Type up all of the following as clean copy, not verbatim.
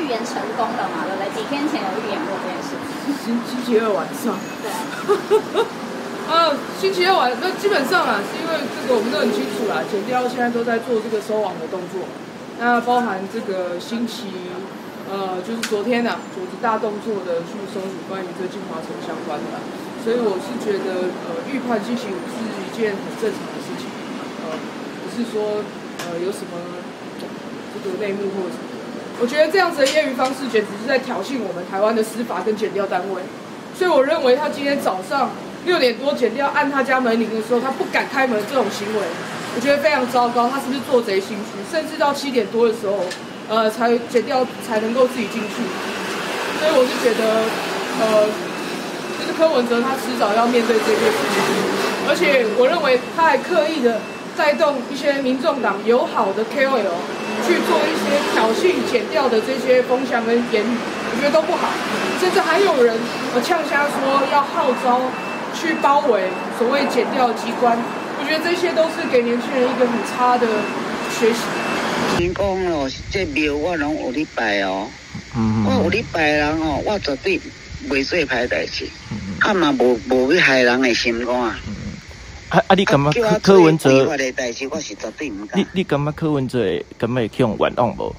言成功了嘛，对不对？几天前有预言过这件事情。 星期二晚上。 对。 星期二晚，那基本上啊，是因为这个我们都很清楚啦，剪掉现在都在做这个收网的动作，那包含这个就是昨天组织大动作的去收取关于这精华城相关的啦，所以我是觉得预判星期五是一件很正常的事情，不是说有什么这个内幕或者什么的。我觉得这样子的揶揄方式简直是在挑衅我们台湾的司法跟检调单位，所以我认为他今天早上6点多检调按他家门铃的时候，他不敢开门这种行为，我觉得非常糟糕。他是不是做贼心虚？甚至到7点多的时候，检调才能够自己进去。所以我是觉得，就是柯文哲他迟早要面对这件事情，而且我认为他还刻意的带动一些民众党友好的 KOL 去做一些挑衅检调的这些风向跟言语，我觉得都不好。甚至还有人呛瞎说要号召去包围所谓检调机关，我觉得这些都是给年轻人一个很差的学习。 你讲哦，这庙我拢有咧拜哦，我有咧拜人哦，我绝对袂做歹代志，嘛无要害人的心肝。 你感觉柯文哲？ 我的代志我是绝对唔敢。 你感觉柯文哲敢会去用冤枉无？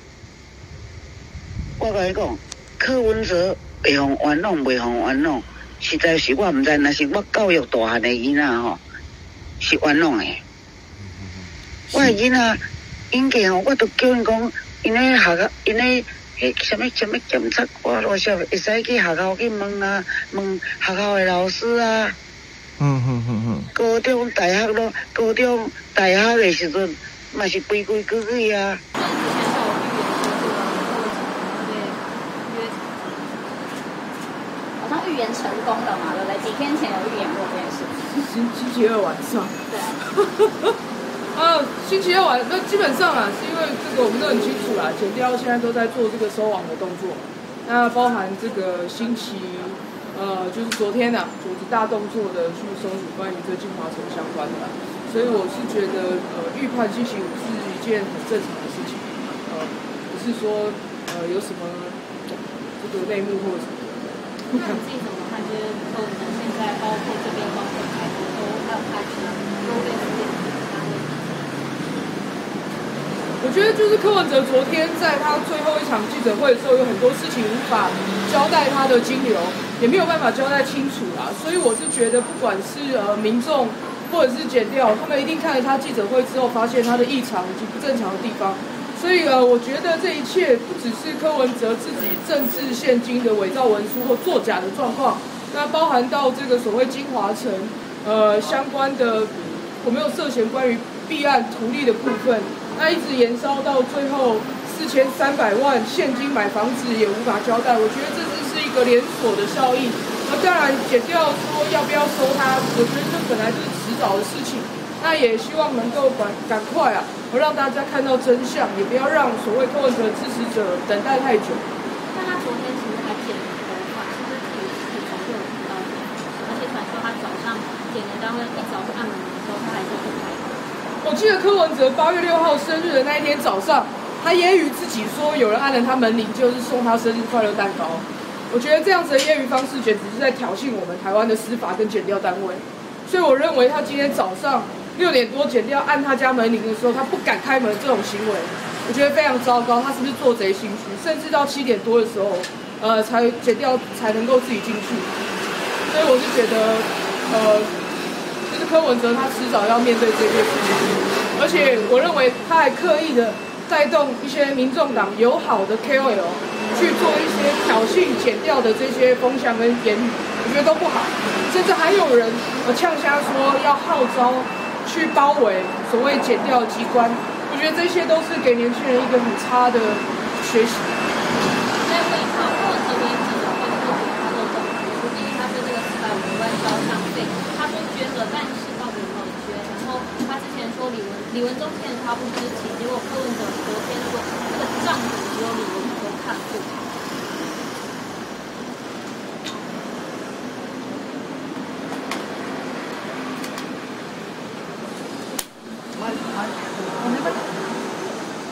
我甲你讲，柯文哲会用冤枉，袂用冤枉。实在是我唔知，若是我教育大汉的囡仔吼，是冤枉的。我的囡仔应该吼，我都叫因讲，因咧什么检测挂落啥，会使去学校去问啊，问学校的老师啊。高中、大学咯，高中、大学的时阵，嘛是规矩啊。 预言成功了嘛，对不对？几天前有预言过这件事情。 星期二晚上。 对。 星期二晚，那基本上啊，是因为这个我们都很清楚啦，检调现在都在做这个收网的动作，那包含这个就是昨天组织大动作的去收取关于这精华城相关的啦，所以我是觉得预判星期五是一件很正常的事情，不是说有什么这个内幕或者什么的。 那你自己怎么看？就是柯文哲现在包括这边包括台中都还有他其他都被4点单位。 我觉得就是柯文哲昨天在他最后一场记者会的时候，有很多事情无法交代他的金流，也没有办法交代清楚啦。所以我是觉得，不管是民众或者是检调，他们一定看了他记者会之后，发现他的异常以及不正常的地方。所以我觉得这一切不只是柯文哲自己政治现金的伪造文书或作假的状况，那包含到这个所谓精华城相关的我没有涉嫌关于弊案图利的部分，那一直延烧到最后4300万现金买房子也无法交代。我觉得这是一个连锁的效应。那当然检调说要不要收他，我觉得这本来就是迟早的事情。那也希望能够赶快让大家看到真相，也不要让所谓柯文哲支持者等待太久。 但他昨天其实还剪了头发，是不是自己从就有看到这个？而且传说他早上检研单位一早去按门铃的时候，他还是不开门。 我记得柯文哲8月6号生日的那一天早上，他揶揄自己说有人按了他门铃，就是送他生日快乐蛋糕。我觉得这样子的揶揄方式简直是在挑衅我们台湾的司法跟检调单位，所以我认为他今天早上6点多检调按他家门铃的时候，他不敢开门这种行为，我觉得非常糟糕。他是不是做贼心虚？甚至到7点多的时候，检调才能够自己进去。所以我是觉得，就是柯文哲他迟早要面对这件事情，而且我认为他还刻意的带动一些民众党友好的 KOL 去做一些挑衅检调的这些风向跟言语，我觉得都不好。甚至还有人呛瞎说要号召去包围所谓检调机关，我觉得这些都是给年轻人一个很差的学习。 所以会看柯文哲的记者会特别他都懂，第一他对这个450万烧伤费，他说捐了，但是到底有没有捐？然后他之前说李文忠欠他不知情，结果柯文哲昨天说这个账本只有李文忠看过。 我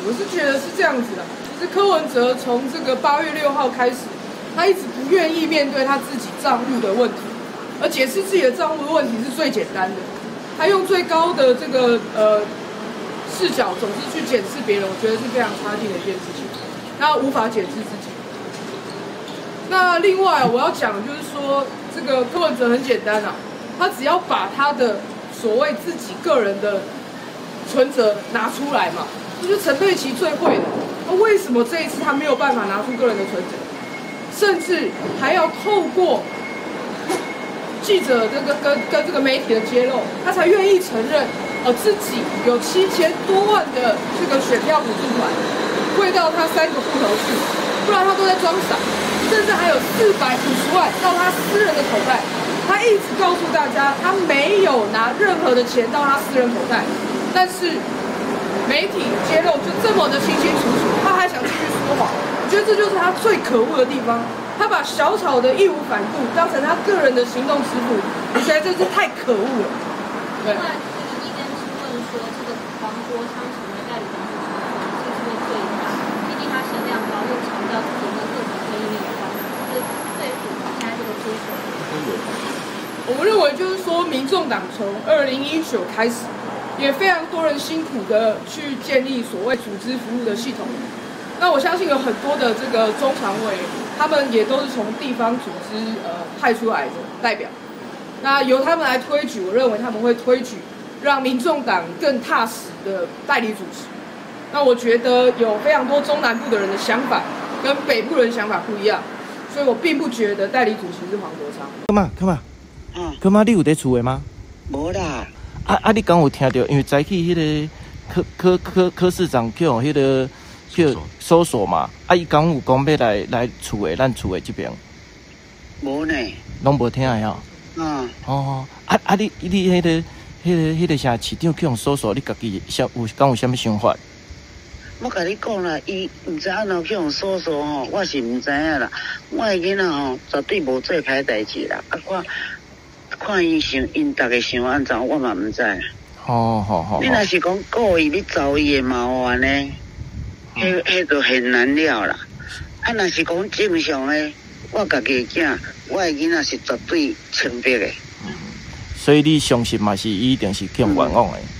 我是觉得是这样子的，就是柯文哲从这个8月6号开始，他一直不愿意面对他自己账户的问题，而解释自己的账户的问题是最简单的，他用最高的这个视角总是去检视别人，我觉得是非常差劲的一件事情，他无法检视自己。那另外我要讲的就是说，这个柯文哲很简单啊，他只要把他的所谓自己个人的存折拿出来嘛，这就是陈佩琪最会的。那为什么这一次他没有办法拿出个人的存折，甚至还要透过记者跟这个媒体的揭露，他才愿意承认自己有7000多万的这个选票补助款汇到他3个户头去，不然他都在装傻。甚至还有450万到他私人的口袋，他一直告诉大家他没有拿任何的钱到他私人口袋，但是媒体揭露就这么的清清楚楚，他还想继续说谎。我觉得这就是他最可恶的地方，他把小草的义无反顾当成他个人的行动支付，我觉得这是太可恶了。对。 另外，意见是问说，这个黄国昌成为代理董事长的可能性是不是最大？毕竟他声量高，又强调自己跟各种非议没有关系，是最符合现在这个追求。 我们认为就是说，民众党从2019开始，也非常多人辛苦的去建立所谓组织服务的系统。那我相信有很多的这个中常委，他们也都是从地方组织派出来的代表。那由他们来推举，我认为他们会推举让民众党更踏实的代理主持。那我觉得有非常多中南部的人的想法跟北部人想法不一样，所以我并不觉得代理主持是黄国昌。 干嘛？你有在厝的吗？ 无啦。 你刚有听到？因为早起迄个柯市长去用迄个去搜索嘛，伊刚有讲要来厝的，咱厝的这边。 无呢。 拢无听的吼。你迄个啥市长去用搜索，你家己有啥物想法？ 我甲你讲啦，伊毋知安怎去用搜索吼，我是毋知影啦。我的囡仔吼，绝对无做歹代志啦。看伊想，因逐个想安怎，我嘛毋知。 好。 你若是讲故意要找伊的麻烦呢，迄就很难了啦。若是讲正常的，我家己的囝，我的囡仔是绝对清白的。 所以你相信嘛是一定是去用冤枉的。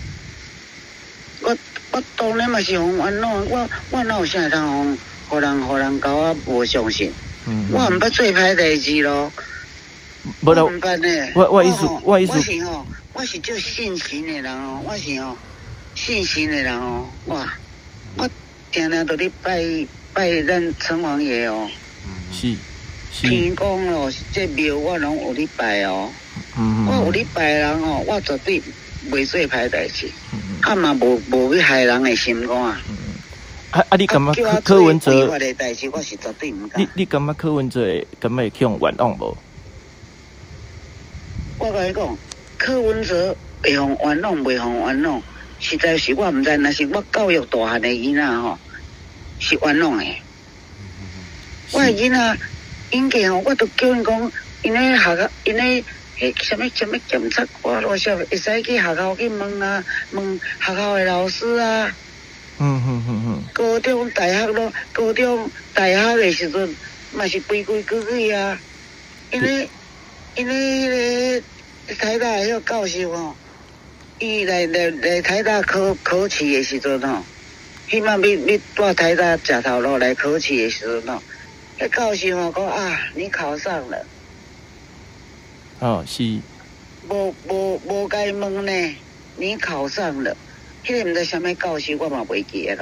我当然嘛是用冤枉，我哪有啥通互人搞我无相信？我毋捌做歹代志咯。 无啦，我意思， 我是做信心的人哦，我是信心的人哦，我定定都咧拜咱城隍爷哦。 是。 天公咯，这庙我拢有咧拜哦。我有咧拜人哦，我绝对袂做歹代志，嘛无要害人的心肝。 你感觉柯文哲？ 我的代志我是绝对唔敢。 你感觉柯文哲会去用冤枉无？ 我甲你讲，柯文哲会用冤枉，袂用冤枉，实在是我毋知，若是我教育大汉的囡仔吼，是冤枉的。我的囡仔，因家吼，我都叫因讲，因咧学校，因咧什么检测挂咯，啥会使去学校去问啊，问学校的老师啊。高中、大学咯，高中、大学的时阵，嘛是规矩啊。因咧迄个台大迄个教授吼，伊来台大考试的时阵吼，迄摆要带台大食头路来考试的时阵吼，迄教授吼讲啊，你考上了。 是。 无该问呢，你考上了，迄个毋知啥物教授，我嘛袂记咯。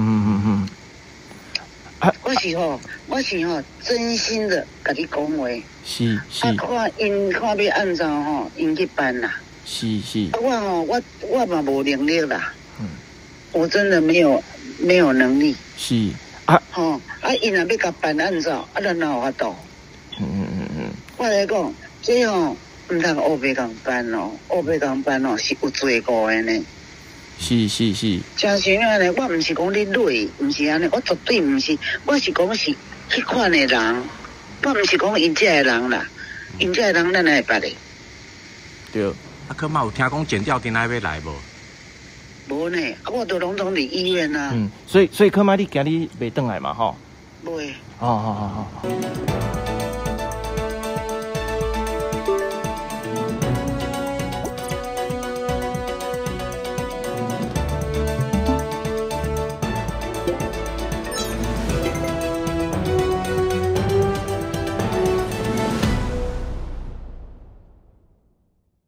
我是真心的甲你讲话。 是。 看要安怎吼，因去办啦。 是。 我嘛无能力啦。我真的没有能力。 是。 因若要甲办安怎，咱哪有法度？我来讲，这毋通乌白共办哦，乌白共办哦是有罪过的呢。 是。 真是安尼，我毋是讲你累，毋是安尼，我绝对毋是，我是讲是迄款的人，我毋是讲因遮的人啦，因遮的人咱会捌的。 对。 柯嘛有听讲检调今仔要来无？ 无呢，啊，我都拢伫医院啊。 所以可嘛，你今日袂转来嘛吼？ 袂。 好。